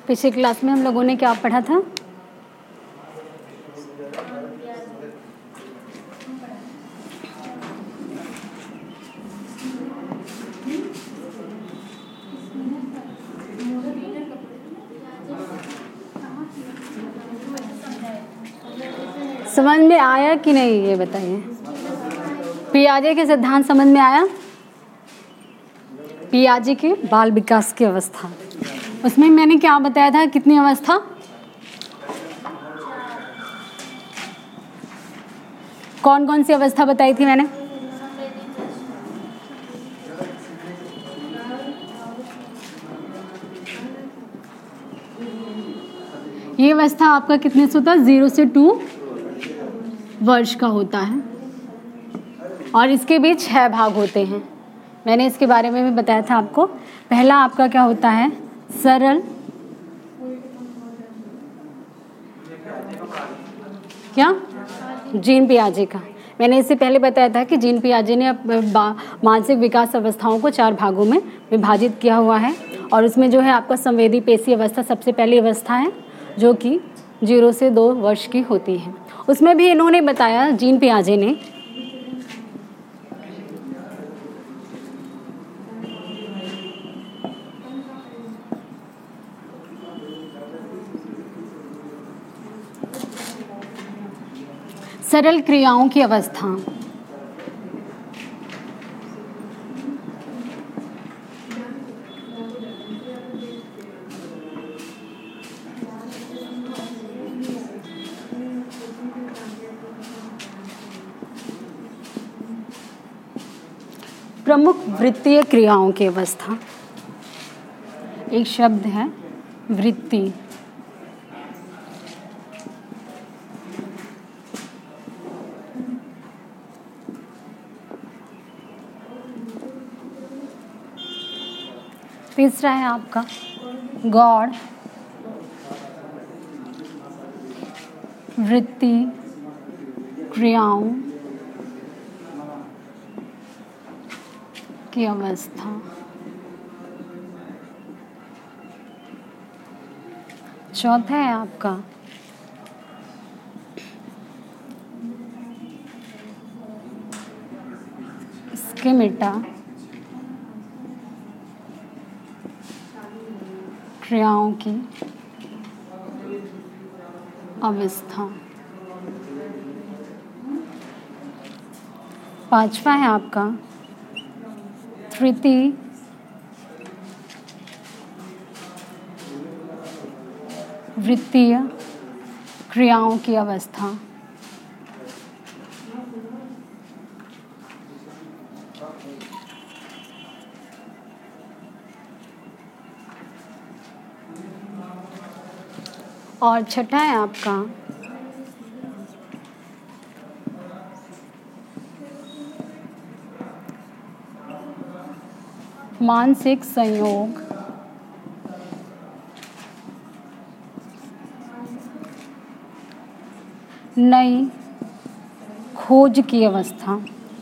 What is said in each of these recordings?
पिछली क्लास में हम लोगों ने क्या पढ़ा था? समझ में आया कि नहीं ये बताइए। पियाजे के सिद्धांत समझ में आया? पियाजे के बाल विकास की अवस्था, उसमें मैंने क्या बताया था? कितनी अवस्था? कौन कौन सी अवस्था बताई थी मैंने? ये अवस्था आपका कितने से होता है? 0 से 2 वर्ष का होता है और इसके भी 6 भाग होते हैं। मैंने इसके बारे में भी बताया था आपको। पहला आपका क्या होता है? सरल क्या? जीन पियाजे का। मैंने इससे पहले बताया था कि जीन पियाजे ने मानसिक विकास अवस्थाओं को 4 भागों में विभाजित किया हुआ है और उसमें जो है आपका संवेदी पेशी अवस्था सबसे पहली अवस्था है जो कि 0 से 2 वर्ष की होती है। उसमें भी इन्होंने बताया, जीन पियाजे ने, सरल क्रियाओं की अवस्था, प्रमुख वृत्तीय क्रियाओं की अवस्था। एक शब्द है वृत्ति। तीसरा है आपका गौड़ वृत्ति क्रियाओं की अवस्था। चौथा है आपका स्कीमेटा क्रियाओं की अवस्था। पांचवा है आपका तृतीय वृत्तीय क्रियाओं की अवस्था। और छठा है आपका मानसिक संयोग नई खोज की अवस्था।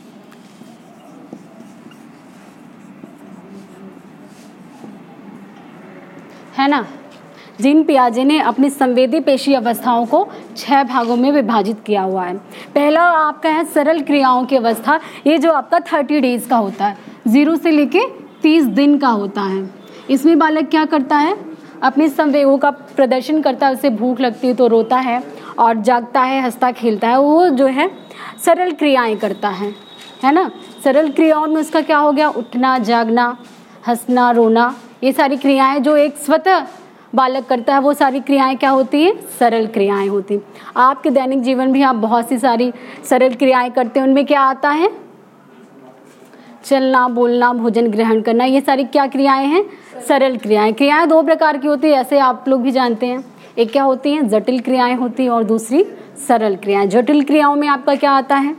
है ना? जीन पियाजे ने अपनी संवेदी पेशी अवस्थाओं को 6 भागों में विभाजित किया हुआ है। पहला आपका है सरल क्रियाओं की अवस्था। ये जो आपका 30 डेज का होता है, 0 से लेके 30 दिन का होता है। इसमें बालक क्या करता है? अपने संवेगों का प्रदर्शन करता है। उसे भूख लगती है तो रोता है और जागता है, हंसता खेलता है। वो जो है सरल क्रियाएं करता है ना? सरल क्रियाओं में उसका क्या हो गया? उठना, जागना, हंसना, रोना, ये सारी क्रियाएं जो एक स्वतः बालक करता है, वो सारी क्रियाएं क्या होती हैं? सरल क्रियाएं होती। आपके दैनिक जीवन भी आप बहुत सी सारी सरल क्रियाएं करते हैं। उनमें क्या आता है? चलना, बोलना, भोजन ग्रहण करना, ये सारी क्या क्रियाएं हैं? सरल क्रियाएं। क्रियाएं 2 प्रकार की होती है, ऐसे आप लोग भी जानते हैं। एक क्या होती हैं? जटिल क्रियाएं होती हैं और दूसरी सरल क्रियाएं। जटिल क्रियाओं में आपका क्या आता है?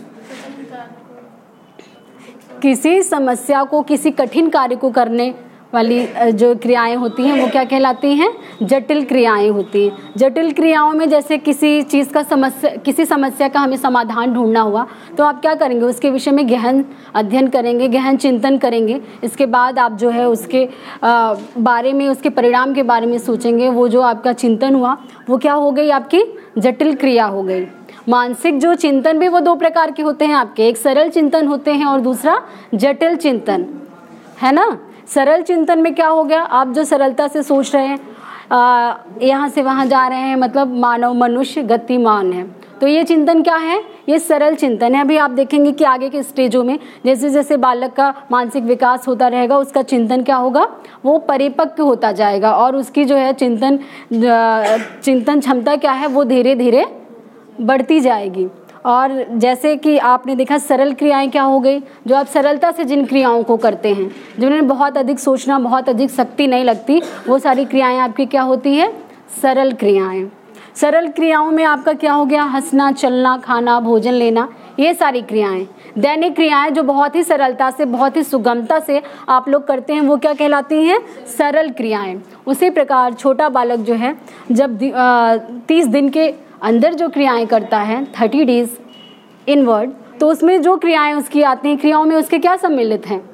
किसी समस्या को, किसी कठिन कार्य को करने वाली जो क्रियाएं होती हैं वो क्या कहलाती हैं? जटिल क्रियाएं होती हैं। जटिल क्रियाओं में जैसे किसी चीज़ का किसी समस्या का हमें समाधान ढूंढना हुआ तो आप क्या करेंगे? उसके विषय में गहन अध्ययन करेंगे, गहन चिंतन करेंगे। इसके बाद आप जो है उसके बारे में, उसके परिणाम के बारे में सोचेंगे। वो जो आपका चिंतन हुआ वो क्या हो गई? आपकी जटिल क्रिया हो गई। मानसिक जो चिंतन भी वो दो प्रकार के होते हैं आपके, एक सरल चिंतन होते हैं और दूसरा जटिल चिंतन, है ना। सरल चिंतन में क्या हो गया? आप जो सरलता से सोच रहे हैं, यहाँ से वहाँ जा रहे हैं, मतलब मानव मनुष्य गतिमान है, तो ये चिंतन क्या है? ये सरल चिंतन है। अभी आप देखेंगे कि आगे के स्टेजों में जैसे जैसे बालक का मानसिक विकास होता रहेगा उसका चिंतन क्या होगा? वो परिपक्व होता जाएगा और उसकी जो है चिंतन क्षमता क्या है? वो धीरे धीरे बढ़ती जाएगी। और जैसे कि आपने देखा सरल क्रियाएं क्या हो गई? जो आप सरलता से जिन क्रियाओं को करते हैं, जिन्हें बहुत अधिक सोचना, बहुत अधिक शक्ति नहीं लगती, वो सारी क्रियाएं आपकी क्या होती है? सरल क्रियाएं। सरल क्रियाओं में आपका क्या हो गया? हंसना, चलना, खाना, भोजन लेना, ये सारी क्रियाएं। दैनिक क्रियाएं जो बहुत ही सरलता से, बहुत ही सुगमता से आप लोग करते हैं, वो क्या कहलाती हैं? सरल क्रियाएं। उसी प्रकार छोटा बालक जो है जब 30 दिन के अंदर जो क्रियाएं करता है, 30 डेज इनवर्ड, तो उसमें जो क्रियाएं उसकी आती हैं, क्रियाओं में उसके क्या सम्मिलित हैं?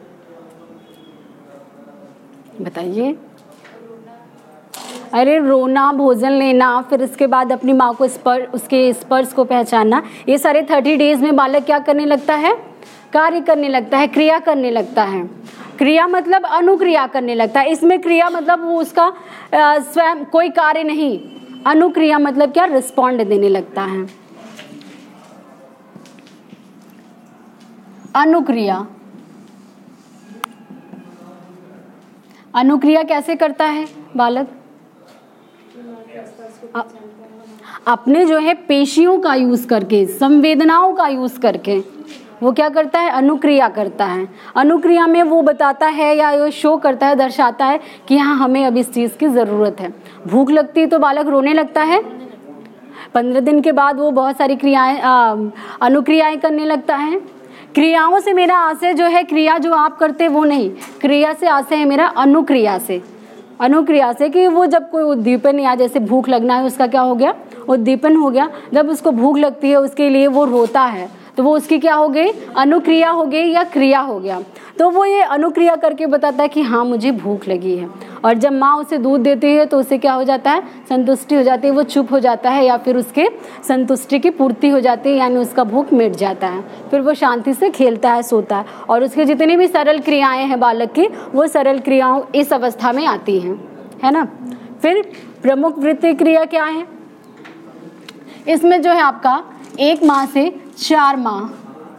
बताइए। अरे रोना, भोजन लेना, फिर इसके बाद अपनी माँ को उसके स्पर्श को पहचानना, ये सारे 30 डेज में बालक क्या करने लगता है? कार्य करने लगता है, क्रिया करने लगता है। क्रिया मतलब अनुक्रिया करने लगता है। इसमें क्रिया मतलब वो उसका स्वयं कोई कार्य नहीं, अनुक्रिया मतलब क्या? रिस्पॉन्ड देने लगता है। अनुक्रिया, अनुक्रिया कैसे करता है बालक? अपने जो है पेशियों का यूज करके, संवेदनाओं का यूज करके वो क्या करता है? अनुक्रिया करता है। अनुक्रिया में वो बताता है या वो शो करता है, दर्शाता है कि हाँ हमें अब इस चीज़ की ज़रूरत है। भूख लगती है तो बालक रोने लगता है। 15 दिन के बाद वो बहुत सारी क्रियाएं, अनुक्रियाएं करने लगता है। क्रियाओं से मेरा आशय जो है, क्रिया जो आप करते वो नहीं, क्रिया से आशय है मेरा अनुक्रिया से। अनुक्रिया से कि वो जब कोई उद्दीपन, या जैसे भूख लगना है उसका क्या हो गया? उद्दीपन हो गया। जब उसको भूख लगती है उसके लिए वो रोता है, तो वो उसकी क्या हो गई? अनुक्रिया हो गई या क्रिया हो गया। तो वो ये अनुक्रिया करके बताता है कि हाँ मुझे भूख लगी है। और जब माँ उसे दूध देती है तो उसे क्या हो जाता है? संतुष्टि हो जाती है, वो चुप हो जाता है या फिर उसके संतुष्टि की पूर्ति हो जाती है, यानी उसका भूख मिट जाता है। फिर वो शांति से खेलता है, सोता है। और उसके जितनी भी सरल क्रियाएं हैं बालक की, वो सरल क्रियाओं इस अवस्था में आती हैं, है ना। फिर प्रमुख वृत्ति क्रिया क्या है? इसमें जो है आपका 1 माह से 4 माह,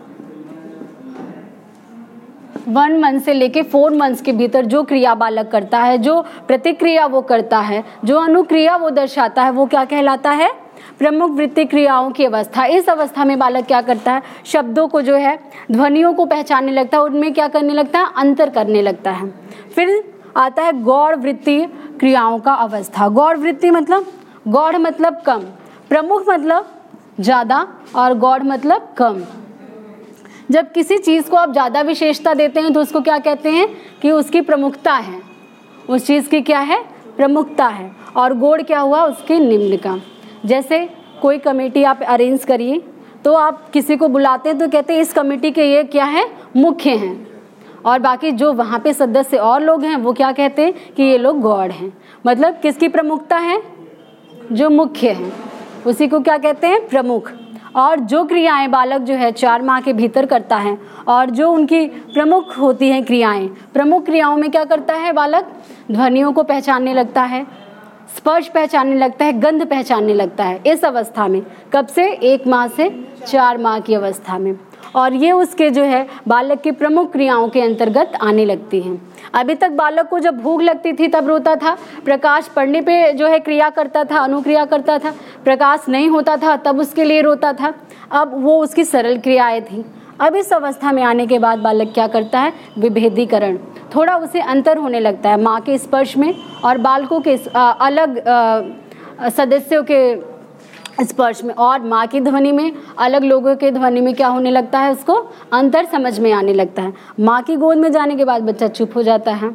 1 मंथ से लेके 4 मंथ्स के भीतर जो क्रिया बालक करता है, जो प्रतिक्रिया वो करता है, जो अनुक्रिया वो दर्शाता है, वो क्या कहलाता है? प्रमुख वृत्ति क्रियाओं की अवस्था। इस अवस्था में बालक क्या करता है? शब्दों को जो है, ध्वनियों को पहचानने लगता है, उनमें क्या करने लगता है? अंतर करने लगता है। फिर आता है गौड़ वृत्ति क्रियाओं का अवस्था। गौड़ वृत्ति मतलब, गौड़ मतलब कम, प्रमुख मतलब ज़्यादा और गौड़ मतलब कम। जब किसी चीज़ को आप ज़्यादा विशेषता देते हैं तो उसको क्या कहते हैं? कि उसकी प्रमुखता है, उस चीज़ की क्या है? प्रमुखता है। और गौड़ क्या हुआ? उसके निम्न का। जैसे कोई कमेटी आप अरेंज करिए, तो आप किसी को बुलाते हैं तो कहते हैं इस कमेटी के ये क्या है? मुख्य हैं। और बाकी जो वहाँ पे सदस्य और लोग हैं वो क्या कहते हैं? कि ये लोग गौड़ हैं। मतलब किसकी प्रमुखता है? जो मुख्य हैं, उसी को क्या कहते हैं? प्रमुख। और जो क्रियाएं बालक जो है 4 माह के भीतर करता है, और जो उनकी प्रमुख होती हैं क्रियाएं, प्रमुख क्रियाओं में क्या करता है बालक? ध्वनियों को पहचानने लगता है, स्पर्श पहचानने लगता है, गंध पहचानने लगता है। इस अवस्था में कब से? 1 माह से 4 माह की अवस्था में। और ये उसके जो है बालक की प्रमुख क्रियाओं के अंतर्गत आने लगती हैं। अभी तक बालक को जब भूख लगती थी तब रोता था, प्रकाश पड़ने पे जो है क्रिया करता था, अनुक्रिया करता था, प्रकाश नहीं होता था तब उसके लिए रोता था। अब वो उसकी सरल क्रियाएं थी। अब इस अवस्था में आने के बाद बालक क्या करता है? विभेदीकरण, थोड़ा उसे अंतर होने लगता है माँ के स्पर्श में और बालकों के अलग सदस्यों के स्पर्श में, और माँ की ध्वनि में, अलग लोगों के ध्वनि में क्या होने लगता है? उसको अंतर समझ में आने लगता है। माँ की गोद में जाने के बाद बच्चा चुप हो जाता है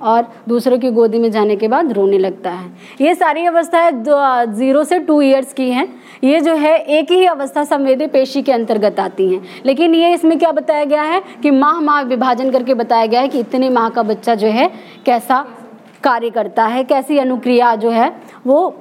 और दूसरों की गोदी में जाने के बाद रोने लगता है। ये सारी अवस्थाएं 0 से 2 ईयर्स की हैं। ये जो है एक ही अवस्था संवेदी पेशी के अंतर्गत आती हैं, लेकिन ये इसमें क्या बताया गया है कि माह विभाजन करके बताया गया है कि इतने माह का बच्चा जो है कैसा कार्य करता है, कैसी अनुक्रिया जो है वो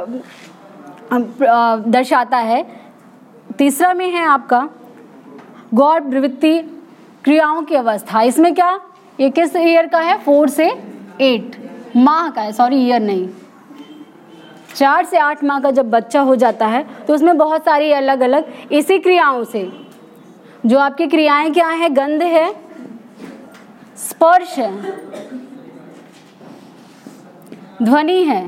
दर्शाता है। तीसरा में है आपका गौर प्रवृत्ति क्रियाओं की अवस्था। इसमें क्या, ये किस ईयर का है, 4 से 8 माह का है, सॉरी ईयर नहीं, 4 से 8 माह का जब बच्चा हो जाता है तो उसमें बहुत सारी अलग अलग इसी क्रियाओं से, जो आपकी क्रियाएं क्या है, गंध है, स्पर्श है, ध्वनि है।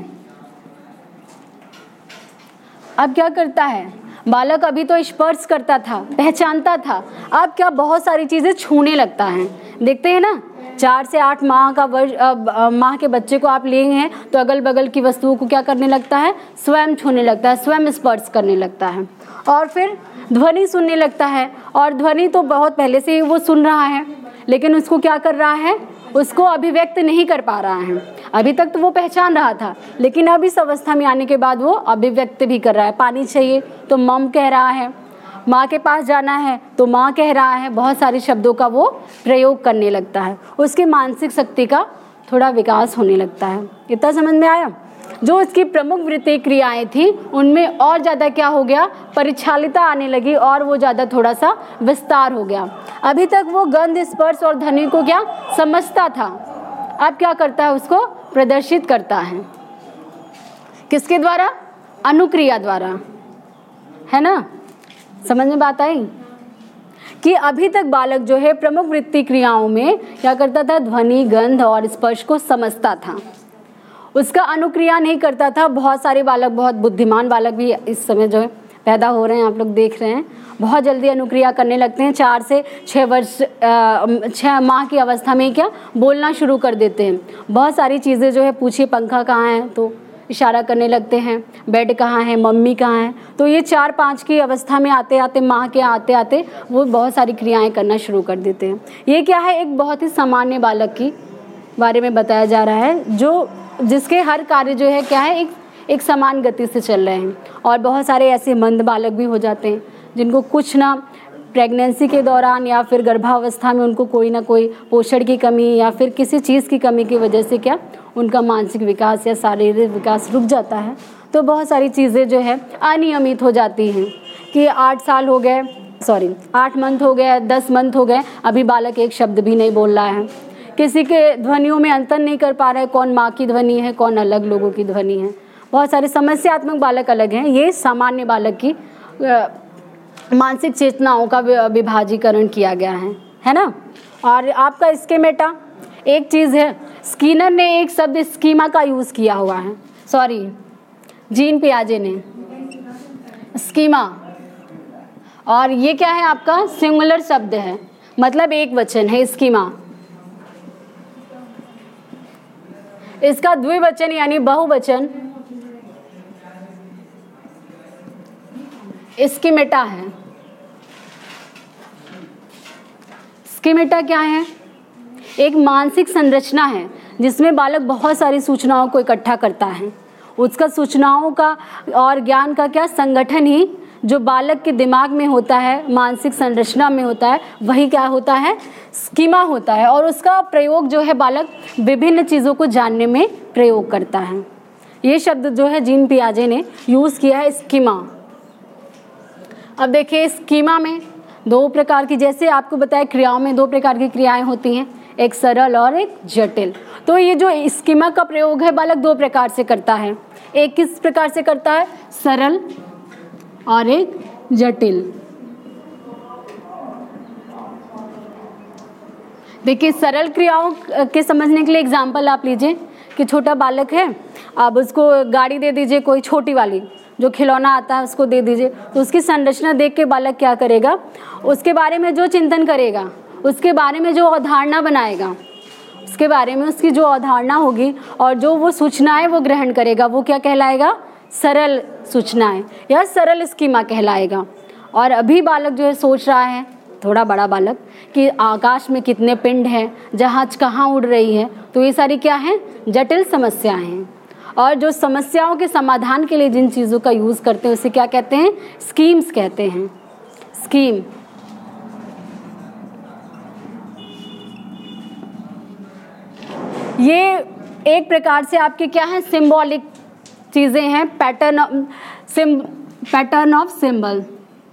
अब क्या करता है बालक, अभी तो स्पर्श करता था, पहचानता था, अब क्या बहुत सारी चीजें छूने लगता है। देखते हैं ना, 4 से 8 माह का माह के बच्चे को आप लिए हैं तो अगल बगल की वस्तुओं को क्या करने लगता है, स्वयं छूने लगता है, स्वयं स्पर्श करने लगता है। और फिर ध्वनि सुनने लगता है, और ध्वनि तो बहुत पहले से ही वो सुन रहा है, लेकिन उसको क्या कर रहा है, उसको अभिव्यक्त नहीं कर पा रहा है। अभी तक तो वो पहचान रहा था, लेकिन अब इस अवस्था में आने के बाद वो अभिव्यक्त भी कर रहा है। पानी चाहिए तो मम कह रहा है, माँ के पास जाना है तो माँ कह रहा है, बहुत सारे शब्दों का वो प्रयोग करने लगता है। उसकी मानसिक शक्ति का थोड़ा विकास होने लगता है। इतना समझ में आया? जो इसकी प्रमुख वृत्ति क्रियाएं थी उनमें और ज़्यादा क्या हो गया, परिचालिता आने लगी और वो ज़्यादा थोड़ा सा विस्तार हो गया। अभी तक वो गंध, स्पर्श और ध्वनि को क्या समझता था, अब क्या करता है, उसको प्रदर्शित करता है। किसके द्वारा? अनुक्रिया द्वारा, है ना? समझ में बात आई कि अभी तक बालक जो है प्रमुख वृत्ति क्रियाओं में क्या करता था, ध्वनि, गंध और स्पर्श को समझता था, उसका अनुक्रिया नहीं करता था। बहुत सारे बालक, बहुत बुद्धिमान बालक भी इस समय जो है पैदा हो रहे हैं, आप लोग देख रहे हैं, बहुत जल्दी अनुक्रिया करने लगते हैं। 4 से 6 माह की अवस्था में क्या बोलना शुरू कर देते हैं। बहुत सारी चीज़ें जो है, पूछिए पंखा कहाँ है तो इशारा करने लगते हैं, बेड कहाँ है, मम्मी कहाँ है। तो ये 4-5 की अवस्था में आते आते, माह के आते आते वो बहुत सारी क्रियाएं करना शुरू कर देते हैं। ये क्या है, एक बहुत ही सामान्य बालक की बारे में बताया जा रहा है, जो जिसके हर कार्य जो है क्या है, एक समान गति से चल रहे हैं। और बहुत सारे ऐसे मंद बालक भी हो जाते हैं जिनको कुछ ना प्रेगनेंसी के दौरान या फिर गर्भावस्था में उनको कोई ना कोई पोषण की कमी या फिर किसी चीज़ की कमी की वजह से क्या उनका मानसिक विकास या शारीरिक विकास रुक जाता है। तो बहुत सारी चीज़ें जो है अनियमित हो जाती हैं कि 8 साल हो गए, 8 मंथ हो गए, 10 मंथ हो गए, अभी बालक एक शब्द भी नहीं बोल रहा है, किसी के ध्वनियों में अंतर नहीं कर पा रहा है, कौन माँ की ध्वनि है, कौन अलग लोगों की ध्वनि है। बहुत सारे समस्यात्मक बालक अलग हैं। ये सामान्य बालक की मानसिक चेतनाओं का विभाजीकरण किया गया है ना। और आपका स्कीमेटा एक चीज़ है, स्किनर ने एक शब्द स्कीमा का यूज़ किया हुआ है, जीन पियाजे ने स्कीमा, और ये क्या है आपका सिंगुलर शब्द है, मतलब एक वचन है स्कीमा। इसका द्विवचन यानी बहुवचन स्कीमेटा है। स्कीमेटा क्या है? एक मानसिक संरचना है जिसमें बालक बहुत सारी सूचनाओं को इकट्ठा करता है। उसका सूचनाओं का और ज्ञान का क्या संगठन ही जो बालक के दिमाग में होता है, मानसिक संरचना में होता है, वही क्या होता है, स्कीमा होता है। और उसका प्रयोग जो है बालक विभिन्न चीज़ों को जानने में प्रयोग करता है। ये शब्द जो है जीन पियाजे ने यूज़ किया है, स्कीमा। अब देखिए स्कीमा में 2 प्रकार की, जैसे आपको बताया क्रियाओं में 2 प्रकार की क्रियाएं होती हैं, एक सरल और एक जटिल। तो ये जो स्कीमा का प्रयोग है बालक 2 प्रकार से करता है। एक किस प्रकार से करता है, सरल और एक जटिल। देखिए सरल क्रियाओं के समझने के लिए एग्जाम्पल आप लीजिए कि छोटा बालक है, अब उसको गाड़ी दे दीजिए, कोई छोटी वाली जो खिलौना आता है उसको दे दीजिए, तो उसकी संरचना देख के बालक क्या करेगा, उसके बारे में जो चिंतन करेगा, उसके बारे में जो अवधारणा बनाएगा, उसके बारे में उसकी जो अवधारणा होगी और जो वो सूचनाएं वो ग्रहण करेगा, वो क्या कहलाएगा, सरल सूचनाएं या सरल स्कीमा कहलाएगा। और अभी बालक जो है सोच रहा है, थोड़ा बड़ा बालक, कि आकाश में कितने पिंड हैं, जहाज कहाँ उड़ रही है, तो ये सारी क्या हैं, जटिल समस्याएं हैं। और जो समस्याओं के समाधान के लिए जिन चीज़ों का यूज़ करते हैं उसे क्या कहते हैं, स्कीम्स कहते हैं, स्कीम। ये एक प्रकार से आपके क्या है, सिंबॉलिक चीज़ें हैं, पैटर्न ऑफ सिंबल।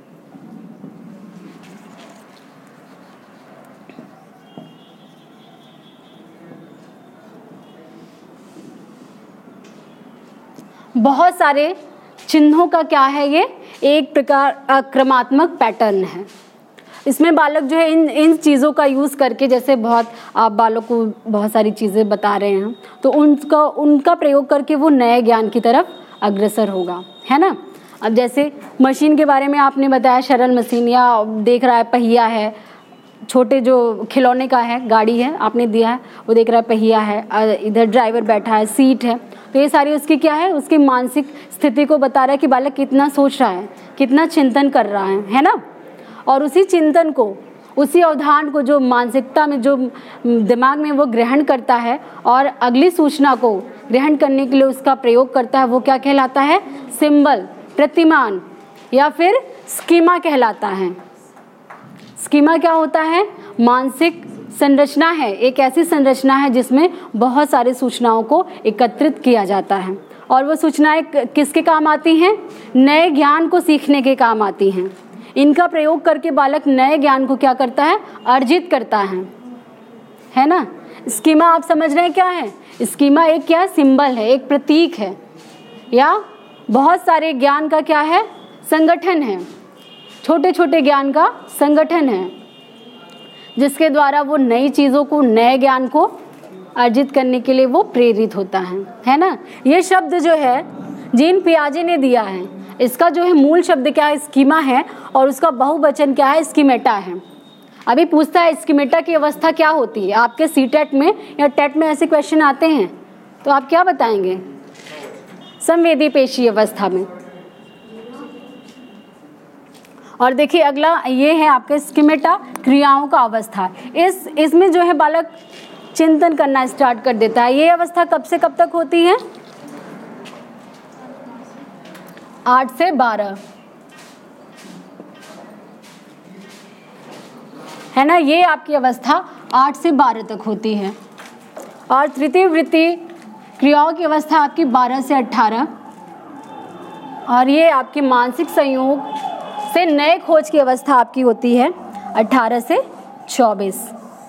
बहुत सारे चिन्हों का क्या है, ये एक प्रकार आक्रमणात्मक पैटर्न है। इसमें बालक जो है इन चीज़ों का यूज़ करके, जैसे बहुत आप बालक को बहुत सारी चीज़ें बता रहे हैं तो उनका प्रयोग करके वो नए ज्ञान की तरफ अग्रसर होगा, है ना। अब जैसे मशीन के बारे में आपने बताया, सरल मशीन, या देख रहा है पहिया है, छोटे जो खिलौने का है, गाड़ी है आपने दिया है, वो देख रहा है पहिया है, इधर ड्राइवर बैठा है, सीट है, तो ये सारी उसकी क्या है, उसकी मानसिक स्थिति को बता रहा है कि बालक कितना सोच रहा है, कितना चिंतन कर रहा है ना। और उसी चिंतन को, उसी अवधान को जो मानसिकता में, जो दिमाग में वो ग्रहण करता है और अगली सूचना को ग्रहण करने के लिए उसका प्रयोग करता है, वो क्या कहलाता है, सिंबल, प्रतिमान, या फिर स्कीमा कहलाता है। स्कीमा क्या होता है, मानसिक संरचना है, एक ऐसी संरचना है जिसमें बहुत सारी सूचनाओं को एकत्रित किया जाता है, और वो सूचनाएं किसके काम आती हैं, नए ज्ञान को सीखने के काम आती हैं। इनका प्रयोग करके बालक नए ज्ञान को क्या करता है, अर्जित करता है ना। स्कीमा आप समझ रहे हैं क्या है, स्कीमा एक क्या सिंबल है, एक प्रतीक है, या बहुत सारे ज्ञान का क्या है, संगठन है, छोटे छोटे ज्ञान का संगठन है, जिसके द्वारा वो नई चीज़ों को, नए ज्ञान को अर्जित करने के लिए वो प्रेरित होता है ना। ये शब्द जो है जीन पियाजे ने दिया है, इसका जो है मूल शब्द क्या है, स्कीमा है, और उसका बहुवचन क्या है, स्कीमेटा है। अभी पूछता है स्कीमेटा की अवस्था क्या होती है, आपके सीटेट में या टेट में ऐसे क्वेश्चन आते हैं, तो आप क्या बताएंगे, संवेदी पेशी अवस्था में। और देखिए अगला ये है आपके स्कीमेटा, क्रियाओं का अवस्था। इसमें जो है बालक चिंतन करना स्टार्ट कर देता है। ये अवस्था कब से कब तक होती है, 8 से 12, है ना। ये आपकी अवस्था 8 से 12 तक होती है। और तृतीय वृत्ति क्रियाओं की अवस्था आपकी 12 से 18, और ये आपकी मानसिक संयोग से नए खोज की अवस्था आपकी होती है 18 से 24।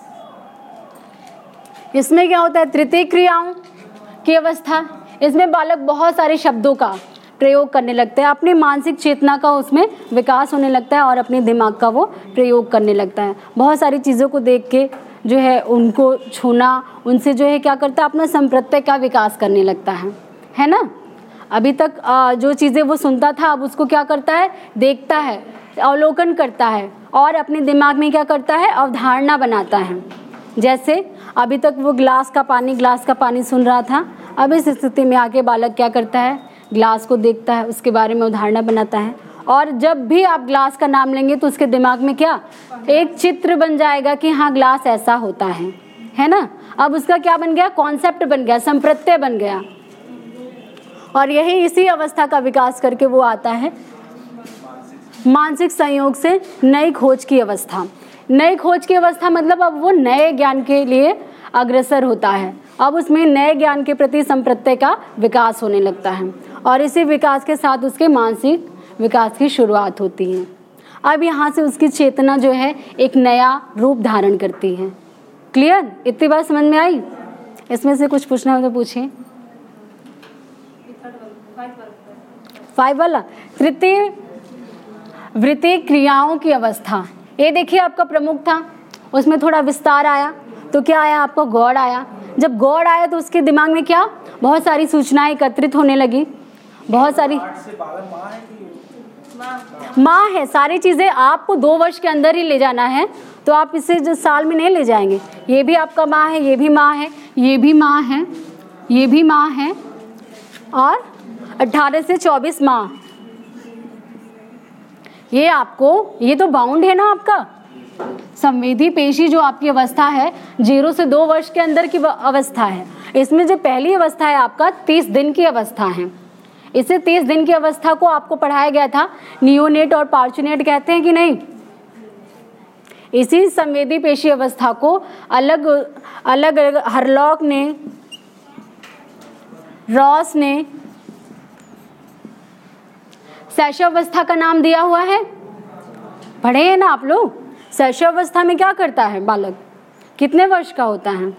इसमें क्या होता है, तृतीय क्रियाओं की अवस्था, इसमें बालक बहुत सारे शब्दों का प्रयोग करने लगता है, अपनी मानसिक चेतना का उसमें विकास होने लगता है और अपने दिमाग का वो प्रयोग करने लगता है। बहुत सारी चीज़ों को देख के जो है उनको छूना, उनसे जो है क्या करता है, अपना संप्रत्यय का विकास करने लगता है ना। अभी तक जो चीज़ें वो सुनता था, अब उसको क्या करता है, देखता है, अवलोकन करता है, और अपने दिमाग में क्या करता है, अवधारणा बनाता है। जैसे अभी तक वो ग्लास का पानी सुन रहा था, अब इस स्थिति में आके बालक क्या करता है, ग्लास को देखता है, उसके बारे में अवधारणा बनाता है, और जब भी आप ग्लास का नाम लेंगे तो उसके दिमाग में क्या, एक चित्र बन जाएगा कि हाँ ग्लास ऐसा होता है ना। अब उसका क्या बन गया, कॉन्सेप्ट बन गया, संप्रत्यय बन गया। और यही इसी अवस्था का विकास करके वो आता है मानसिक संयोग से नई खोज की अवस्था। नई खोज की अवस्था मतलब अब वो नए ज्ञान के लिए अग्रसर होता है, अब उसमें नए ज्ञान के प्रति संप्रत्यय का विकास होने लगता है, और इसी विकास के साथ उसके मानसिक विकास की शुरुआत होती है। अब यहाँ से उसकी चेतना जो है एक नया रूप धारण करती है। क्लियर, इतनी बात समझ में आई? इसमें से कुछ पूछना हो तो पूछिए। 5 वाला तृतीय वृत्ति क्रियाओं की अवस्था, ये देखिए आपका प्रमुख था, उसमें थोड़ा विस्तार आया तो क्या आया, आपको गौड़ आया। जब गौड़ आया तो उसके दिमाग में क्या, बहुत सारी सूचनाएं एकत्रित होने लगी, बहुत सारी माँ है, सारी चीज़ें आपको 2 वर्ष के अंदर ही ले जाना है, तो आप इसे जो साल में नहीं ले जाएंगे। ये भी आपका माँ है, ये भी माँ है, ये भी माँ है, ये भी माँ है, और 18 से 24 माह, ये आपको, ये तो बाउंड है ना आपका, संवेदी पेशी जो आपकी अवस्था है 0 से 2 वर्ष के अंदर की अवस्था है। इसमें जो पहली अवस्था है आपका 30 दिन की अवस्था है। इसे 30 दिन की अवस्था को आपको पढ़ाया गया था, नियोनेट और पार्चुनेट कहते हैं कि नहीं। इसी संवेदी पेशी अवस्था को अलग अलग हरलॉक ने, रॉस ने शैशवावस्था का नाम दिया हुआ है। पढ़े हैं ना आप लोग। शैशवावस्था में क्या करता है बालक, कितने वर्ष का होता है?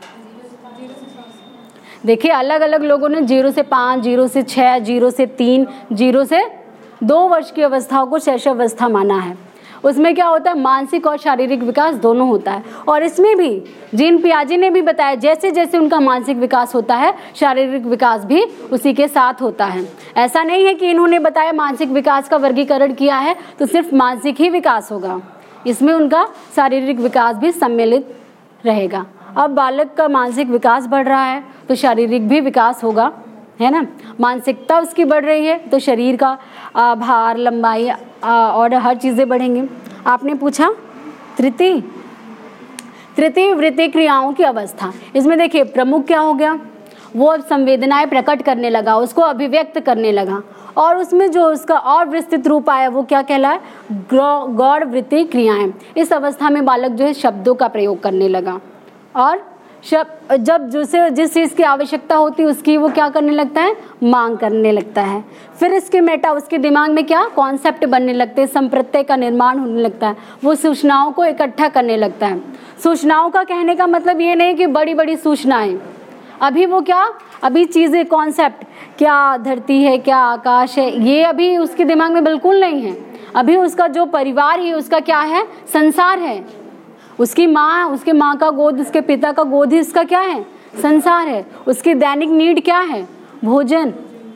देखिए अलग अलग लोगों ने 0 से 5, 0 से 6, 0 से 3, 0 से 2 वर्ष की अवस्थाओं को शैशवावस्था माना है। उसमें क्या होता है, मानसिक और शारीरिक विकास दोनों होता है। और इसमें भी जीन पियाजे ने भी बताया जैसे जैसे उनका मानसिक विकास होता है शारीरिक विकास भी उसी के साथ होता है। ऐसा नहीं है कि इन्होंने बताया मानसिक विकास का वर्गीकरण किया है तो सिर्फ मानसिक ही विकास होगा, इसमें उनका शारीरिक विकास भी सम्मिलित रहेगा। अब बालक का मानसिक विकास बढ़ रहा है तो शारीरिक भी विकास होगा, है ना। मानसिकता उसकी बढ़ रही है तो शरीर का भार, लंबाई और हर चीज़ें बढ़ेंगी। आपने पूछा तृतीय वृत्ति क्रियाओं की अवस्था। इसमें देखिए प्रमुख क्या हो गया, वो अब संवेदनाएं प्रकट करने लगा, उसको अभिव्यक्त करने लगा। और उसमें जो उसका और विस्तृत रूप आया वो क्या कहलाए, गौड़ वृत्ति क्रियाएं। इस अवस्था में बालक जो है शब्दों का प्रयोग करने लगा और जब जिस चीज़ की आवश्यकता होती है उसकी वो क्या करने लगता है, मांग करने लगता है। फिर इसके मेटा उसके दिमाग में क्या कॉन्सेप्ट बनने लगते हैं, संप्रत्यय का निर्माण होने लगता है, वो सूचनाओं को इकट्ठा करने लगता है। सूचनाओं का कहने का मतलब ये नहीं कि बड़ी बड़ी सूचनाएं, अभी वो क्या, अभी चीज़ें कॉन्सेप्ट, क्या धरती है, क्या आकाश है, ये अभी उसके दिमाग में बिल्कुल नहीं है। अभी उसका जो परिवार है उसका क्या है, संसार है। उसकी माँ, उसके माँ का गोद, उसके पिता का गोद ही उसका क्या है, संसार है। उसकी दैनिक नीड क्या है, भोजन,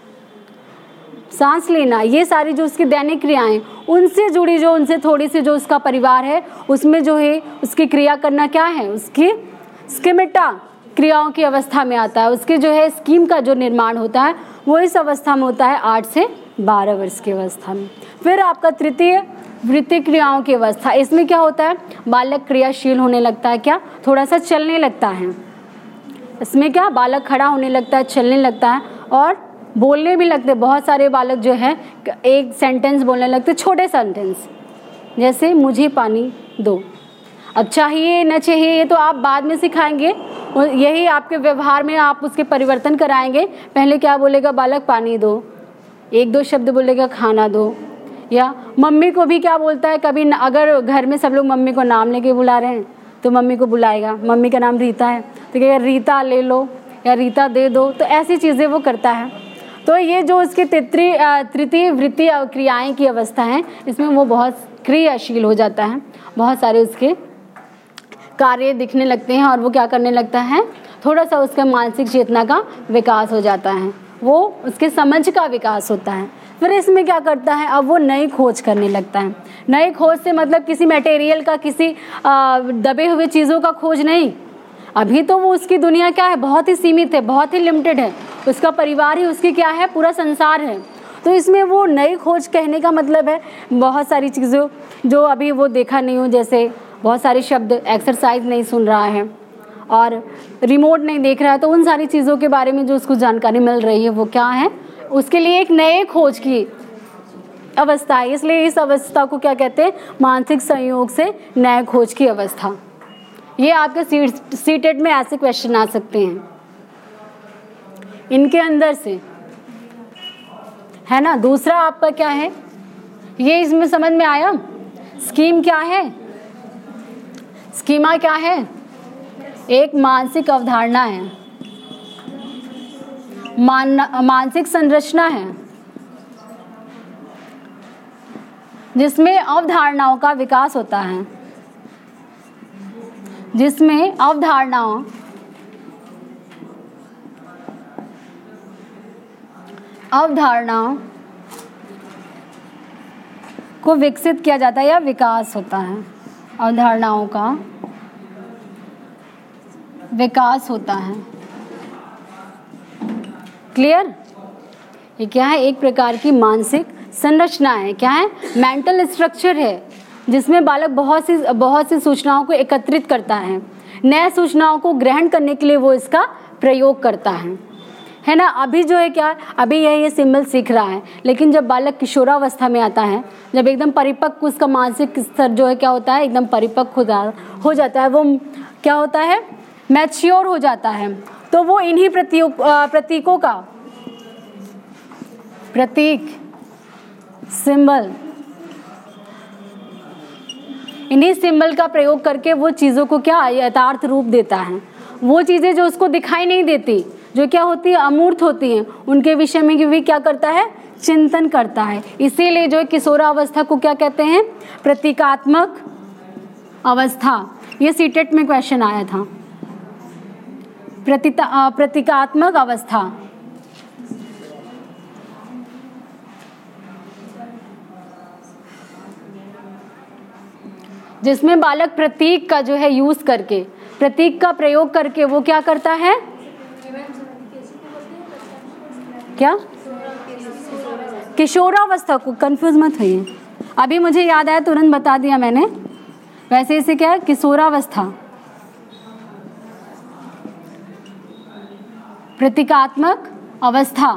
सांस लेना, ये सारी जो उसकी दैनिक क्रियाएं, उनसे जुड़ी जो उनसे थोड़ी सी जो उसका परिवार है उसमें जो है उसकी क्रिया करना क्या है, उसकी स्कीमेटा क्रियाओं की अवस्था में आता है। उसके जो है स्कीम का जो निर्माण होता है वो इस अवस्था में होता है 8 से 12 वर्ष की अवस्था में। फिर आपका तृतीय वृत्ति क्रियाओं की अवस्था, इसमें क्या होता है, बालक क्रियाशील होने लगता है, क्या थोड़ा सा चलने लगता है। इसमें क्या बालक खड़ा होने लगता है, चलने लगता है और बोलने भी लगते हैं। बहुत सारे बालक जो है एक सेंटेंस बोलने लगते, छोटे सेंटेंस, जैसे मुझे पानी दो। अब चाहिए न चाहिए ये तो आप बाद में सिखाएंगे, यही आपके व्यवहार में आप उसके परिवर्तन कराएंगे। पहले क्या बोलेगा बालक, पानी दो, 1-2 शब्द बोलेगा खाना दो, या मम्मी को भी क्या बोलता है, कभी अगर घर में सब लोग मम्मी को नाम लेके बुला रहे हैं तो मम्मी को बुलाएगा, मम्मी का नाम रीता है तो कहेगा रीता ले लो या रीता दे दो, तो ऐसी चीज़ें वो करता है। तो ये जो उसके तृतीय वृत्ति क्रियाएं की अवस्था है इसमें वो बहुत क्रियाशील हो जाता है, बहुत सारे उसके कार्य दिखने लगते हैं और वो क्या करने लगता है, थोड़ा सा उसका मानसिक चेतना का विकास हो जाता है, वो उसके समझ का विकास होता है। फिर इसमें क्या करता है, अब वो नई खोज करने लगता है। नई खोज से मतलब किसी मटेरियल का, किसी दबे हुए चीज़ों का खोज नहीं। अभी तो वो उसकी दुनिया क्या है, बहुत ही सीमित है, बहुत ही लिमिटेड है। उसका परिवार ही उसकी क्या है, पूरा संसार है। तो इसमें वो नई खोज कहने का मतलब है बहुत सारी चीज़ों जो अभी वो देखा नहीं हो, जैसे बहुत सारे शब्द, एक्सरसाइज नहीं सुन रहा है और रिमोट नहीं देख रहा है, तो उन सारी चीज़ों के बारे में जो उसको जानकारी मिल रही है वो क्या है, उसके लिए एक नए खोज की अवस्था है। इसलिए इस अवस्था को क्या कहते हैं, मानसिक संयोग से नए खोज की अवस्था। ये आपके सीटेट में ऐसे क्वेश्चन आ सकते हैं इनके अंदर से, है ना। दूसरा आपका क्या है, ये इसमें समझ में आया, स्कीम क्या है, स्कीमा क्या है, एक मानसिक अवधारणा है, मानसिक संरचना है जिसमें अवधारणाओं का विकास होता है, जिसमें अवधारणाओं को विकसित किया जाता है या विकास होता है, अवधारणाओं का विकास होता है। क्लियर, ये क्या है, एक प्रकार की मानसिक संरचना है, क्या है, मेंटल स्ट्रक्चर है जिसमें बालक बहुत सी सूचनाओं को एकत्रित करता है, नए सूचनाओं को ग्रहण करने के लिए वो इसका प्रयोग करता है ना। अभी जो है क्या, अभी ये सिंबल सीख रहा है, लेकिन जब बालक किशोरावस्था में आता है, जब एकदम परिपक्व उसका मानसिक स्तर जो है क्या होता है, एकदम परिपक्व हो जाता है, वो क्या होता है, मैच्योर हो जाता है, तो वो इन्हीं प्रतीकों का, प्रतीक, सिंबल, इन्हीं सिंबल का प्रयोग करके वो चीज़ों को क्या यथार्थ रूप देता है। वो चीज़ें जो उसको दिखाई नहीं देती, जो क्या होती है, अमूर्त होती हैं, उनके विषय में भी क्या करता है, चिंतन करता है। इसीलिए जो किशोरावस्था को क्या कहते हैं, प्रतीकात्मक अवस्था। ये सीटेट में क्वेश्चन आया था, प्रतीकात्मक अवस्था। जिसमें बालक प्रतीक का जो है यूज करके, प्रतीक का प्रयोग करके वो क्या करता है, क्या, किशोरावस्था को, कंफ्यूज मत होइए, अभी मुझे याद आया तुरंत बता दिया मैंने। वैसे इसे क्या है, किशोरावस्था, प्रतीकात्मक अवस्था।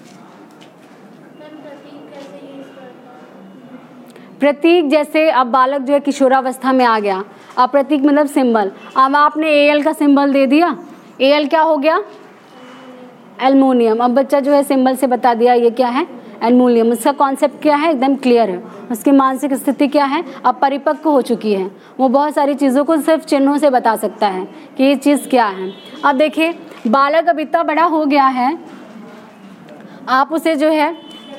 प्रतीक जैसे अब बालक जो है किशोरावस्था में आ गया, अब प्रतीक मतलब सिंबल। अब आपने एल का सिंबल दे दिया, एल क्या हो गया, एल्युमिनियम। अब बच्चा जो है सिंबल से बता दिया ये क्या है, एल्युमिनियम। उसका कॉन्सेप्ट क्या है, एकदम क्लियर है। उसकी मानसिक स्थिति क्या है, अब परिपक्व हो चुकी है, वो बहुत सारी चीज़ों को सिर्फ चिन्हों से बता सकता है कि ये चीज़ क्या है। अब देखिए बालक अब इतना बड़ा हो गया है, आप उसे जो है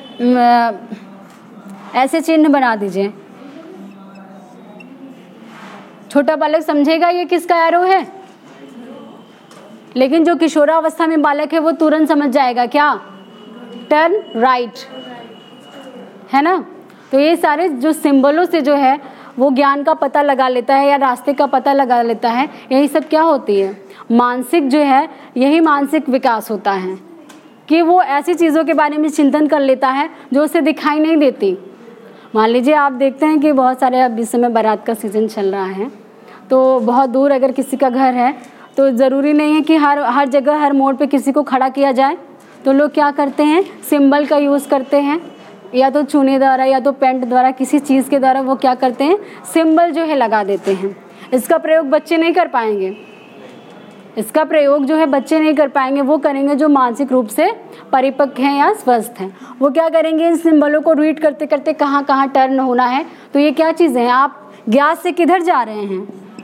ऐसे चिन्ह बना दीजिए, छोटा बालक समझेगा ये किसका एरो है, लेकिन जो किशोरावस्था में बालक है वो तुरंत समझ जाएगा क्या, टर्न राइट, है ना। तो ये सारे जो सिंबलों से जो है वो ज्ञान का पता लगा लेता है या रास्ते का पता लगा लेता है। यही सब क्या होती है, मानसिक जो है, यही मानसिक विकास होता है कि वो ऐसी चीज़ों के बारे में चिंतन कर लेता है जो उसे दिखाई नहीं देती। मान लीजिए आप देखते हैं कि बहुत सारे, अब इस समय बारात का सीज़न चल रहा है, तो बहुत दूर अगर किसी का घर है तो ज़रूरी नहीं है कि हर जगह हर मोड़ पे किसी को खड़ा किया जाए। तो लोग क्या करते हैं, सिंबल का यूज़ करते हैं, या तो चूने द्वारा या तो पेंट द्वारा, किसी चीज़ के द्वारा वो क्या करते हैं, सिंबल जो है लगा देते हैं। इसका प्रयोग बच्चे नहीं कर पाएंगे, इसका प्रयोग जो है बच्चे नहीं कर पाएंगे, वो करेंगे जो मानसिक रूप से परिपक्व हैं या स्वस्थ हैं। वो क्या करेंगे, इन सिंबलों को रीड करते करते कहाँ कहाँ टर्न होना है। तो ये क्या चीज़ें हैं, आप ज्ञात से किधर जा रहे हैं,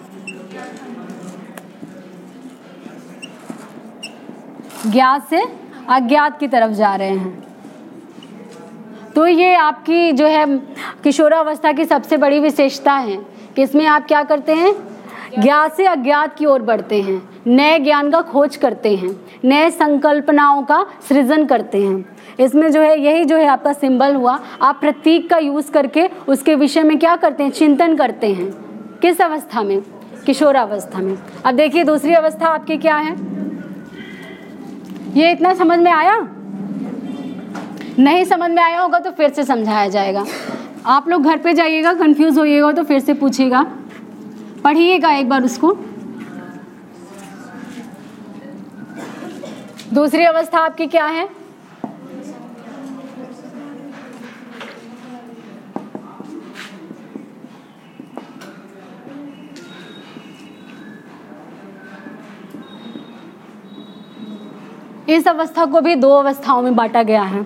ज्ञात से अज्ञात की तरफ जा रहे हैं। तो ये आपकी जो है किशोरावस्था की सबसे बड़ी विशेषता है कि इसमें आप क्या करते हैं, ज्ञात से अज्ञात की ओर बढ़ते हैं, नए ज्ञान का खोज करते हैं, नए संकल्पनाओं का सृजन करते हैं। इसमें जो है यही जो है आपका सिंबल हुआ, आप प्रतीक का यूज करके उसके विषय में क्या करते हैं, चिंतन करते हैं। किस अवस्था में, किशोरावस्था में। अब देखिए दूसरी अवस्था आपकी क्या है, ये इतना समझ में आया, नहीं समझ में आया होगा तो फिर से समझाया जाएगा। आप लोग घर पे जाइएगा, कंफ्यूज होइएगा तो फिर से पूछिएगा, पढ़िएगा एक बार उसको। दूसरी अवस्था आपकी क्या है, इस अवस्था को भी दो अवस्थाओं में बांटा गया है।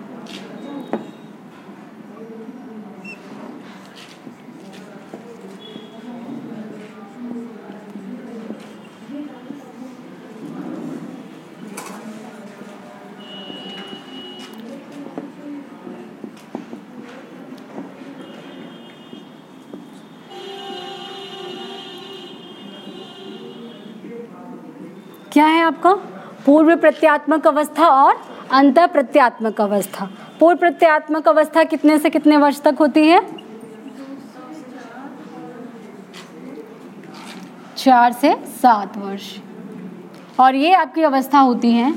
क्या है आपका, पूर्व प्रत्यात्मक अवस्था और अंत प्रत्यात्मक अवस्था। पूर्व प्रत्यात्मक अवस्था कितने से कितने वर्ष तक होती है, 4 से 7 वर्ष। और ये आपकी अवस्था होती है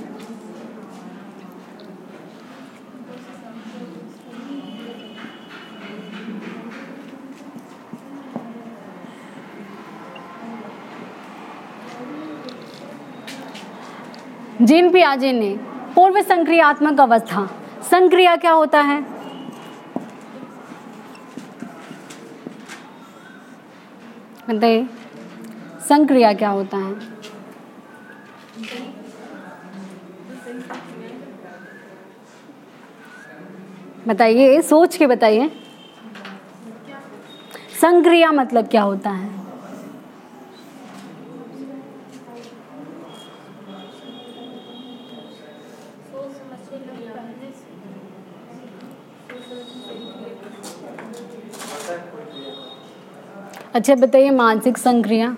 जीन पियाजे ने पूर्व संक्रियात्मक अवस्था, संक्रिया क्या होता है? बताइए, संक्रिया क्या होता है? बताइए, सोच के बताइए, संक्रिया मतलब क्या होता है? अच्छा बताइए, मानसिक संक्रिया।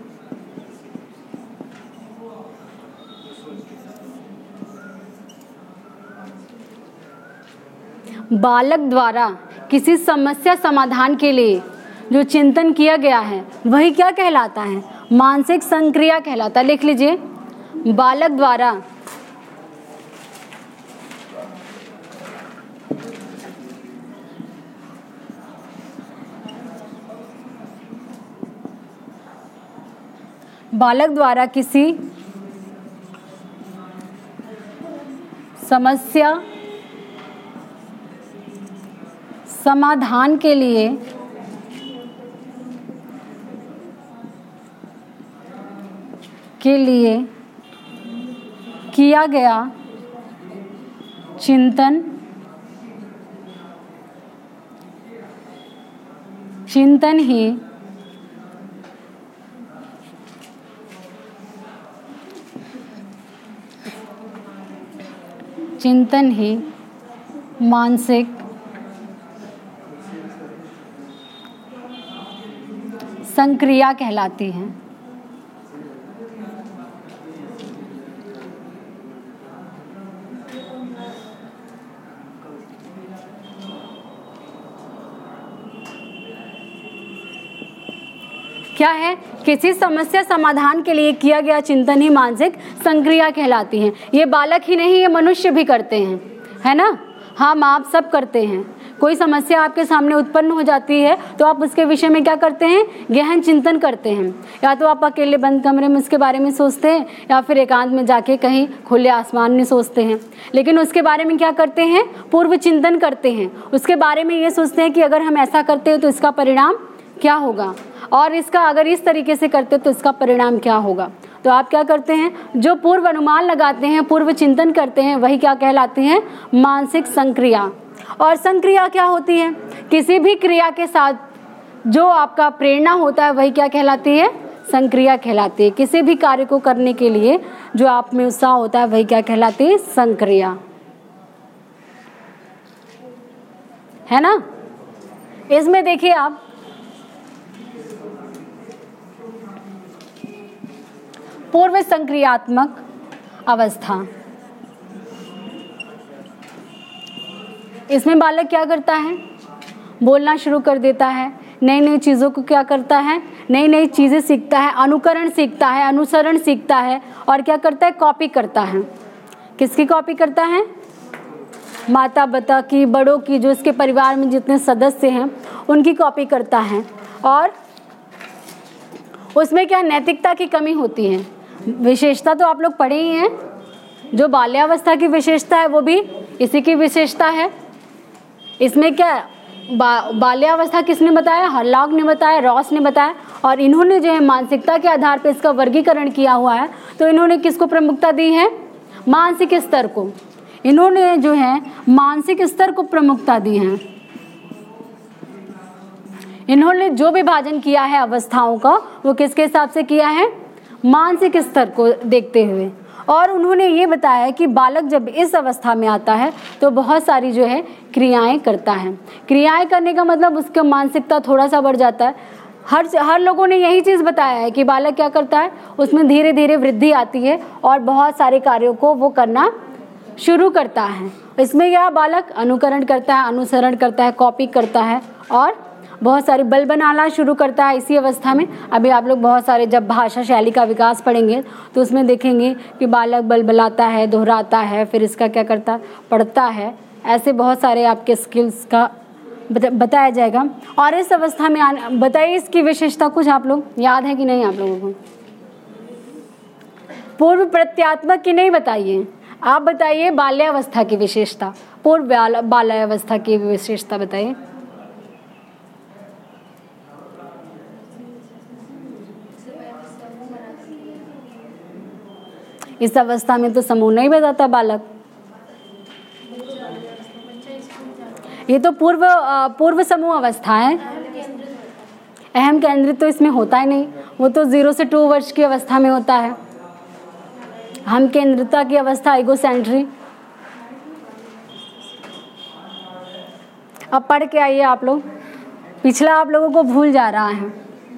बालक द्वारा किसी समस्या समाधान के लिए जो चिंतन किया गया है वही क्या कहलाता है? मानसिक संक्रिया कहलाता है। लिख लीजिए, बालक द्वारा किसी समस्या समाधान के लिए किया गया चिंतन ही मानसिक संक्रिया कहलाती है। क्या है? किसी समस्या समाधान के लिए किया गया चिंतन ही मानसिक संक्रिया कहलाती है। ये बालक ही नहीं, ये मनुष्य भी करते हैं, है ना? हम आप सब करते हैं। कोई समस्या आपके सामने उत्पन्न हो जाती है तो आप उसके विषय में क्या करते हैं? गहन चिंतन करते हैं। या तो आप अकेले बंद कमरे में उसके बारे में सोचते हैं, या फिर एकांत में जाके कहीं खुले आसमान में सोचते हैं। लेकिन उसके बारे में क्या करते हैं? पूर्व चिंतन करते हैं। उसके बारे में ये सोचते हैं कि अगर हम ऐसा करते हैं तो इसका परिणाम क्या होगा, और इसका अगर इस तरीके से करते तो इसका परिणाम क्या होगा। तो आप क्या करते हैं? जो पूर्व अनुमान लगाते हैं, पूर्व चिंतन करते हैं, वही क्या कहलाते हैं? मानसिक संक्रिया। और संक्रिया क्या होती है? किसी भी क्रिया के साथ जो आपका प्रेरणा होता है वही क्या कहलाती है? संक्रिया कहलाती है। किसी भी कार्य को करने के लिए जो आप में उत्साह होता है वही क्या कहलाती है? संक्रिया, है ना? इसमें देखिए आप, पूर्व संक्रियात्मक अवस्था, इसमें बालक क्या करता है? बोलना शुरू कर देता है, नई नई चीज़ों को क्या करता है? नई नई चीज़ें सीखता है, अनुकरण सीखता है, अनुसरण सीखता है, और क्या करता है? कॉपी करता है। किसकी कॉपी करता है? माता पिता की, बड़ों की, जो इसके परिवार में जितने सदस्य हैं उनकी कॉपी करता है। और उसमें क्या नैतिकता की कमी होती है। विशेषता तो आप लोग पढ़े ही हैं, जो बाल्यावस्था की विशेषता है वो भी इसी की विशेषता है। इसमें क्या बाल्यावस्था किसने बताया? हरलॉग ने बताया, रॉस ने बताया, और इन्होंने जो है मानसिकता के आधार पर इसका वर्गीकरण किया हुआ है। तो इन्होंने किसको प्रमुखता दी है? मानसिक स्तर को। इन्होंने जो है मानसिक स्तर को प्रमुखता दी है। इन्होंने जो विभाजन किया है अवस्थाओं का वो किसके हिसाब से किया है? मानसिक स्तर को देखते हुए। और उन्होंने ये बताया कि बालक जब इस अवस्था में आता है तो बहुत सारी जो है क्रियाएं करता है। क्रियाएं करने का मतलब उसका मानसिकता थोड़ा सा बढ़ जाता है। हर लोगों ने यही चीज़ बताया है कि बालक क्या करता है, उसमें धीरे धीरे वृद्धि आती है और बहुत सारे कार्यों को वो करना शुरू करता है। इसमें यह बालक अनुकरण करता है, अनुसरण करता है, कॉपी करता है और बहुत सारे बल बनाना शुरू करता है इसी अवस्था में। अभी आप लोग बहुत सारे जब भाषा शैली का विकास पढ़ेंगे तो उसमें देखेंगे कि बालक बल बनाता है, दोहराता है, फिर इसका क्या करता है, पढ़ता है। ऐसे बहुत सारे आपके स्किल्स का बताया जाएगा। और इस अवस्था में बताइए इसकी विशेषता कुछ आप लोग याद है कि नहीं? आप लोगों को पूर्व प्रत्यात्मक की नहीं बताइए, आप बताइए बाल्यावस्था की विशेषता, पूर्व बाल्यावस्था की विशेषता बताइए। इस अवस्था में तो समूह नहीं बताता बालक। ये तो पूर्व समूह अवस्था है। अहम केंद्रित तो इसमें होता ही नहीं, वो तो 0 से 2 वर्ष की अवस्था में होता है। हम केंद्रिता की अवस्था इगोसेंट्री। अब पढ़ के आइए आप लोग, पिछला आप लोगों को भूल जा रहा है।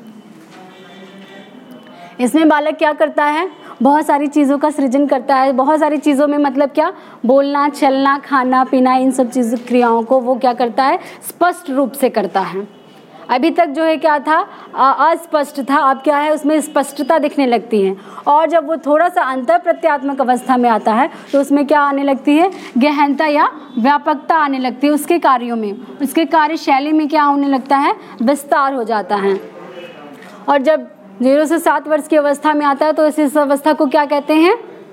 इसमें बालक क्या करता है, बहुत सारी चीज़ों का सृजन करता है। बहुत सारी चीज़ों में मतलब क्या, बोलना, चलना, खाना पीना, इन सब चीज़ों क्रियाओं को वो क्या करता है, स्पष्ट रूप से करता है। अभी तक जो है क्या था, अस्पष्ट था, अब क्या है, उसमें स्पष्टता दिखने लगती है। और जब वो थोड़ा सा अंतर प्रत्यात्मक अवस्था में आता है तो उसमें क्या आने लगती है, गहनता या व्यापकता आने लगती है। उसके कार्यों में, उसके कार्यशैली में क्या होने लगता है, विस्तार हो जाता है। और जब 0 से 7 वर्ष की अवस्था में आता है तो इस अवस्था को क्या कहते हैं,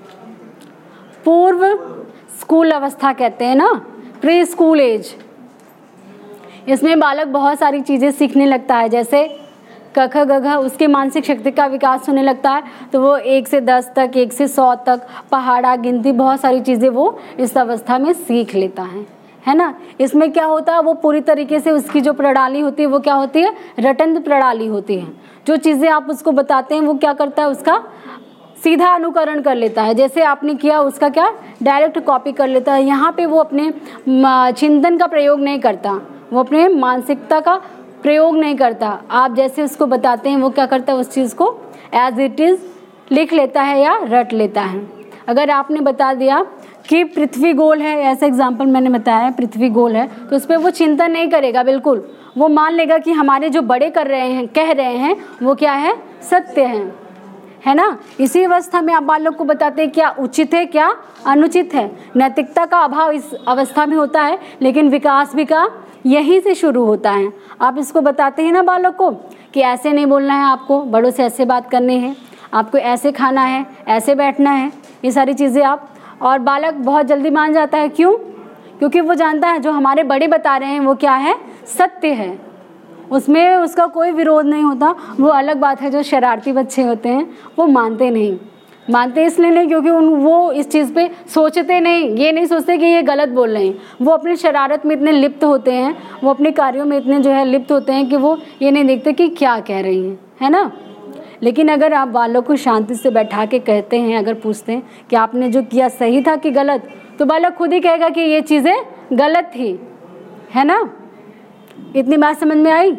पूर्व स्कूल अवस्था कहते हैं ना, प्री स्कूल एज। इसमें बालक बहुत सारी चीज़ें सीखने लगता है, जैसे क ख ग घ, उसकी मानसिक शक्ति का विकास होने लगता है। तो वो 1 से 10 तक, 1 से 100 तक, पहाड़ा गिनती, बहुत सारी चीज़ें वो इस अवस्था में सीख लेता है ना। इसमें क्या होता है, वो पूरी तरीके से उसकी जो प्रणाली होती है वो क्या होती है, रटंत प्रणाली होती है। जो चीज़ें आप उसको बताते हैं वो क्या करता है, उसका सीधा अनुकरण कर लेता है। जैसे आपने किया उसका क्या, डायरेक्ट कॉपी कर लेता है। यहाँ पे वो अपने चिंतन का प्रयोग नहीं करता, वो अपने मानसिकता का प्रयोग नहीं करता। आप जैसे उसको बताते हैं वो क्या करता है, उस चीज़ को एज इट इज़ लिख लेता है या रट लेता है। अगर आपने बता दिया कि पृथ्वी गोल है, ऐसा एग्जाम्पल मैंने बताया, पृथ्वी गोल है, तो उस पर वो चिंतन नहीं करेगा बिल्कुल। वो मान लेगा कि हमारे जो बड़े कर रहे हैं, कह रहे हैं, वो क्या है, सत्य है ना। इसी अवस्था में आप बालक को बताते हैं क्या उचित है, क्या अनुचित है। नैतिकता का अभाव इस अवस्था में होता है, लेकिन विकास भी का यहीं से शुरू होता है। आप इसको बताते हैं ना बालक को कि ऐसे नहीं बोलना है, आपको बड़ों से ऐसे बात करनी है, आपको ऐसे खाना है, ऐसे बैठना है, ये सारी चीज़ें आप, और बालक बहुत जल्दी मान जाता है। क्यों? क्योंकि वो जानता है जो हमारे बड़े बता रहे हैं वो क्या है, सत्य है, उसमें उसका कोई विरोध नहीं होता। वो अलग बात है जो शरारती बच्चे होते हैं वो मानते नहीं, मानते इसलिए नहीं क्योंकि वो इस चीज़ पे सोचते नहीं, ये नहीं सोचते कि ये गलत बोल रहे हैं। वो अपनी शरारत में इतने लिप्त होते हैं, वो अपने कार्यों में इतने जो है लिप्त होते हैं कि वो ये नहीं देखते कि क्या कह रही हैं, है ना। लेकिन अगर आप बालों को शांति से बैठा के कहते हैं, अगर पूछते हैं कि आपने जो किया सही था कि गलत, तो बालक खुद ही कहेगा कि ये चीज़ें गलत थी, है ना। इतनी बात समझ में आई।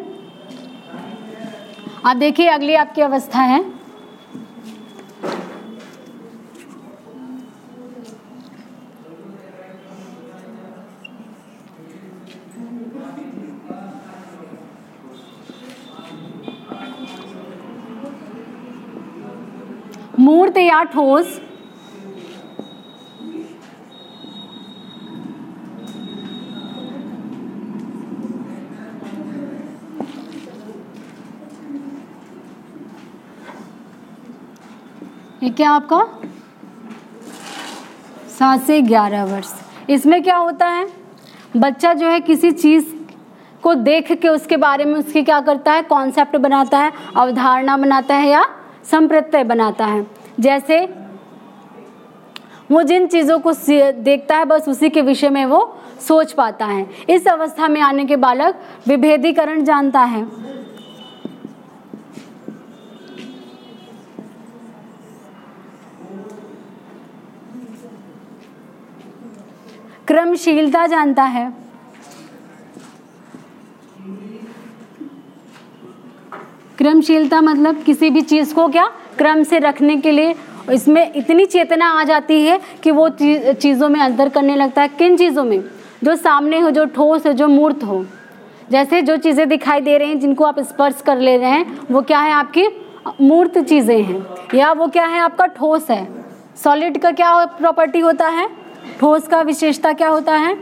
आप देखिए अगली आपकी अवस्था है मूर्त या ठोस। ये क्या आपका 7 से 11 वर्ष। इसमें क्या होता है, बच्चा जो है किसी चीज़ को देख के उसके बारे में उसकी क्या करता है, कॉन्सेप्ट बनाता है, अवधारणा बनाता है या संप्रत्यय बनाता है। जैसे वो जिन चीज़ों को देखता है बस उसी के विषय में वो सोच पाता है। इस अवस्था में आने के बालक विभेदीकरण जानता है। क्रमशीलता जानता है। क्रमशीलता मतलब किसी भी चीज़ को क्या क्रम से रखने के लिए इसमें इतनी चेतना आ जाती है कि वो चीज़ों में अंतर करने लगता है। किन चीज़ों में, जो सामने हो, जो ठोस हो, जो मूर्त हो। जैसे जो चीज़ें दिखाई दे रही हैं जिनको आप स्पर्श कर ले रहे हैं वो क्या है, आपकी मूर्त चीज़ें हैं, या वो क्या है, आपका ठोस है। सॉलिड का क्या प्रॉपर्टी होता है, ठोस का विशेषता क्या होता है,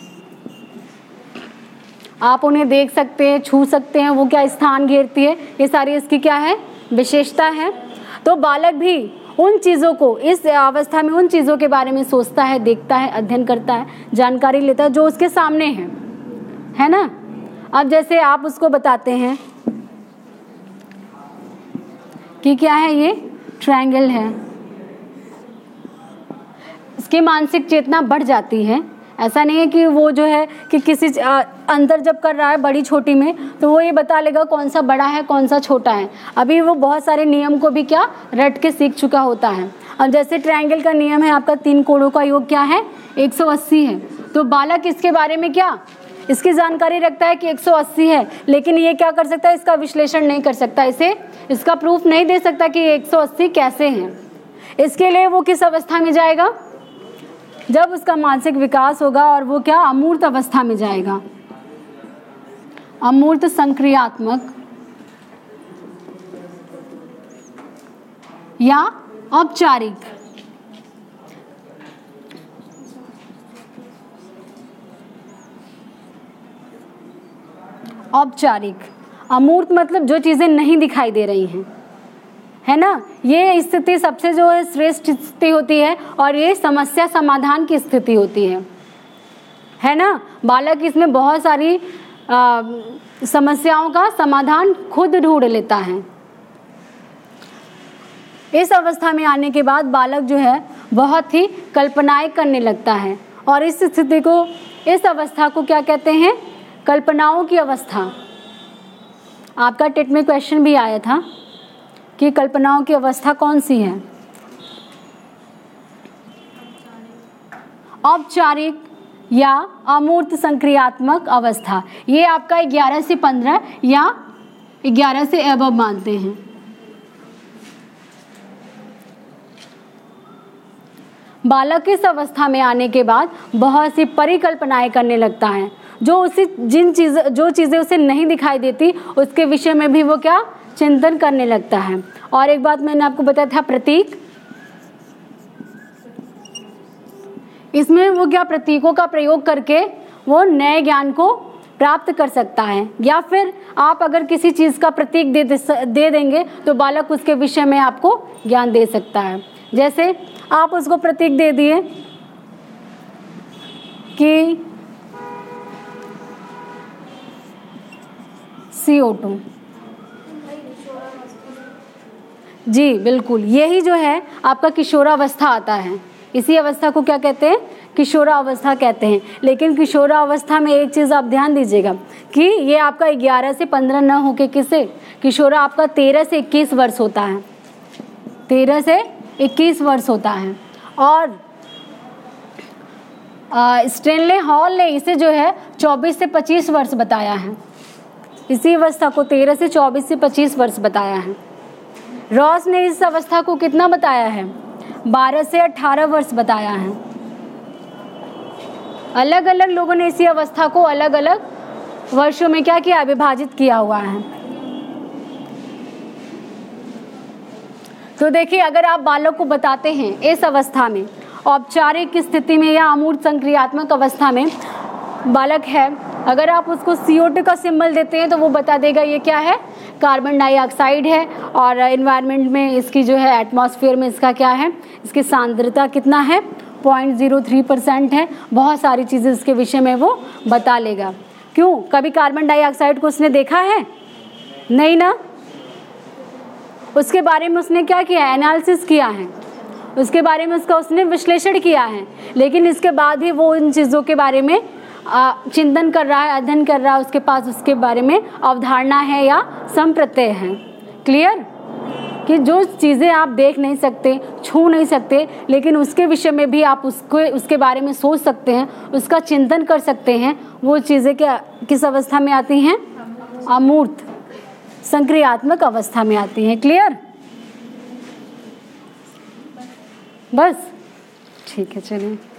आप उन्हें देख सकते हैं, छू सकते हैं, वो क्या स्थान घेरती है, ये सारी इसकी क्या है, विशेषता है। तो बालक भी उन चीज़ों को, इस अवस्था में उन चीज़ों के बारे में सोचता है, देखता है, अध्ययन करता है, जानकारी लेता है जो उसके सामने है ना। अब जैसे आप उसको बताते हैं कि क्या है, ये ट्रायंगल है, इसकी मानसिक चेतना बढ़ जाती है। ऐसा नहीं है कि वो जो है कि किसी अंतर जब कर रहा है बड़ी छोटी में, तो वो ये बता लेगा कौन सा बड़ा है कौन सा छोटा है। अभी वो बहुत सारे नियम को भी क्या रट के सीख चुका होता है। अब जैसे ट्रायंगल का नियम है आपका 3 कोणों का योग क्या है 180 है, तो बालक इसके बारे में क्या इसकी जानकारी रखता है कि 180 है, लेकिन ये क्या कर सकता है, इसका विश्लेषण नहीं कर सकता, इसका प्रूफ नहीं दे सकता कि 180 कैसे हैं। इसके लिए वो किस अवस्था में जाएगा, जब उसका मानसिक विकास होगा और वो क्या अमूर्त अवस्था में जाएगा, अमूर्त संक्रियात्मक या औपचारिक। औपचारिक, अमूर्त मतलब जो चीजें नहीं दिखाई दे रही हैं, है ना। ये स्थिति सबसे जो है श्रेष्ठ स्थिति होती है और ये समस्या समाधान की स्थिति होती है ना। बालक इसमें बहुत सारी समस्याओं का समाधान खुद ढूंढ लेता है। इस अवस्था में आने के बाद बालक जो है बहुत ही कल्पनाएं करने लगता है और इस स्थिति को, इस अवस्था को क्या कहते हैं, कल्पनाओं की अवस्था। आपका टेट में क्वेश्चन भी आया था कि कल्पनाओं की अवस्था कौन सी है, औपचारिक या अमूर्त संक्रियात्मक अवस्था। ये आपका 11 से 15 या 11 से अबव मानते हैं। बालक इस अवस्था में आने के बाद बहुत सी परिकल्पनाएं करने लगता है, जो चीज़ें उसे नहीं दिखाई देती उसके विषय में भी वो क्या चिंतन करने लगता है। और एक बात मैंने आपको बताया था प्रतीक, इसमें वो क्या प्रतीकों का प्रयोग करके वो नए ज्ञान को प्राप्त कर सकता है। या फिर आप अगर किसी चीज़ का प्रतीक दे देंगे तो बालक उसके विषय में आपको ज्ञान दे सकता है। जैसे आप उसको प्रतीक दे दिए कि CO2, जी बिल्कुल, यही जो है आपका किशोरावस्था आता है। इसी अवस्था को क्या कहते हैं, किशोरावस्था कहते हैं। लेकिन किशोरावस्था में एक चीज़ आप ध्यान दीजिएगा कि ये आपका 11 से 15 न होके किसे, किशोरा आपका 13 से 21 वर्ष होता है, 13 से 21 वर्ष होता है। और स्टेनले हॉल ने इसे जो है 24 से 25 वर्ष बताया है। इसी अवस्था को 13 से 24 से 25 वर्ष बताया है। रॉस ने इस अवस्था को कितना बताया है, 12 से 18 वर्ष बताया है। अलग अलग लोगों ने इसी अवस्था को अलग अलग वर्षों में क्या किया, विभाजित किया हुआ है। तो देखिए, अगर आप बालक को बताते हैं इस अवस्था में, औपचारिक स्थिति में या अमूर्त संक्रियात्मक अवस्था में बालक है, अगर आप उसको CO2 का सिंबल देते हैं तो वो बता देगा ये क्या है, कार्बन डाइऑक्साइड है। और एनवायरनमेंट में इसकी जो है एटमॉस्फेयर में इसका क्या है, इसकी सांद्रता कितना है, 0.03% है। बहुत सारी चीज़ें इसके विषय में वो बता लेगा। क्यों, कभी कार्बन डाइऑक्साइड को उसने देखा है, नहीं ना। उसके बारे में उसने क्या किया, एनालिसिस किया है, उसके बारे में उसने विश्लेषण किया है, लेकिन इसके बाद ही वो इन चीज़ों के बारे में चिंतन कर रहा है, अध्ययन कर रहा है, उसके पास उसके बारे में अवधारणा है या संप्रत्यय है। क्लियर, कि जो चीज़ें आप देख नहीं सकते, छू नहीं सकते, लेकिन उसके विषय में भी आप उसके बारे में सोच सकते हैं, उसका चिंतन कर सकते हैं, वो चीज़ें क्या किस अवस्था में आती हैं, अमूर्त संक्रियात्मक अवस्था में आती हैं। क्लियर, बस ठीक है, चलिए।